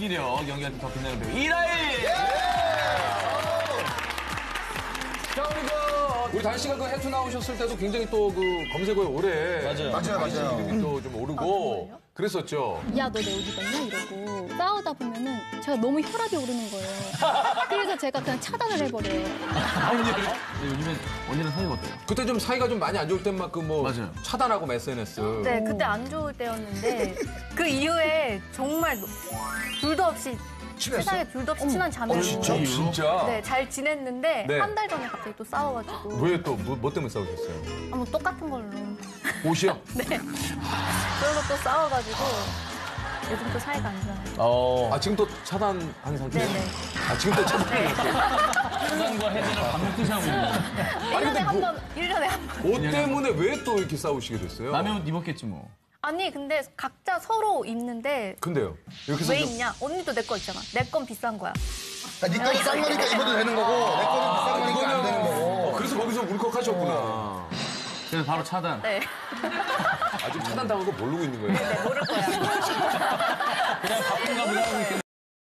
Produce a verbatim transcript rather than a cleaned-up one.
연기력, 연기한테 더 빛나는 배우 이라일! 자, 우리 그, 우리 단 씨가 그 해투 나오셨을 때도 굉장히 또 그 검색어에 오래. 맞아요. 맞아요, 맞아요. 이름이 또 좀 오르고. 그랬었죠. 야, 너 내 옷 입었냐? 이러고 싸우다 보면은 제가 너무 혈압이 오르는 거예요. 그래서 제가 그냥 차단을 해버려요. 요즘엔 언니랑 사이가 어때요? 그때 좀 사이가 좀 많이 안 좋을 때만큼 뭐. 맞아요. 차단하고 에스엔에스. 네, 그때 안 좋을 때였는데 그 이후에 정말 둘도 없이 친했어? 세상에 둘도 없이 친한 자매로 어, 진짜? 진짜? 네, 잘 지냈는데 네. 한 달 전에 갑자기 또 싸워가지고 왜 또, 뭐, 뭐 때문에 싸우셨어요? 아, 뭐 똑같은 걸로 옷이요? 네 그걸로 또 싸워가지고 요즘 또 사이가 안 좋아요. 어. 아, 지금 또 차단한 상태예요? 네네. 아, 지금 또 차단했어요? 수산과 혜진을 밥 먹듯이 하고 있는 일 년에 근데 한 뭐- 번, 일 년에 한 번. 옷 때문에 왜 또 이렇게 싸우시게 됐어요? 남의 옷 입었겠지 뭐. 아니 근데 각자 서로 입는데 근데요? 이렇게 왜 좀- 입냐? 언니도 내 거 있잖아. 내 건 비싼 거야. 아, 네 거는 싼 거니까 입어도 되는 거고, 내 거는 비싼 거니까 안 되는 거고. 어, 그래서 거기서 울컥하셨구나. 그래서 바로 차단. 네. 아직 차단당한 거 모르고 있는 거예요? 네, 모를 거야. 그냥 바쁜가 보다 하고 있겠네.